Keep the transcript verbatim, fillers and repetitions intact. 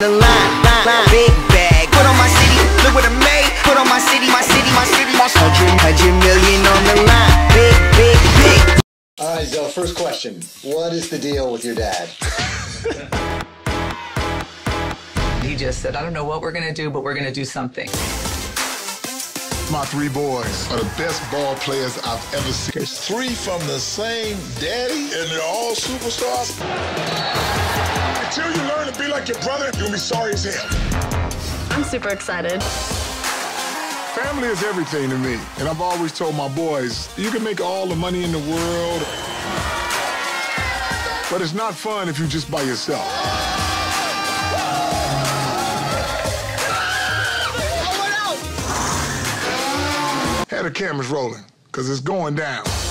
The line, line, line, big bag. Put on my city, look what I made. Put on my city, my city, my city, my hundred, hundred million on the line. Big, big, big. All right, Zell, first question. What is the deal with your dad? He just said, I don't know what we're going to do, but we're going to do something. My three boys are the best ball players I've ever seen. There's three from the same daddy, and they're all superstars. Until you learn to be like your brother, you'll be sorry as hell. I'm super excited. Family is everything to me, and I've always told my boys, you can make all the money in the world, but it's not fun if you're just by yourself. Had the cameras rolling, because it's going down.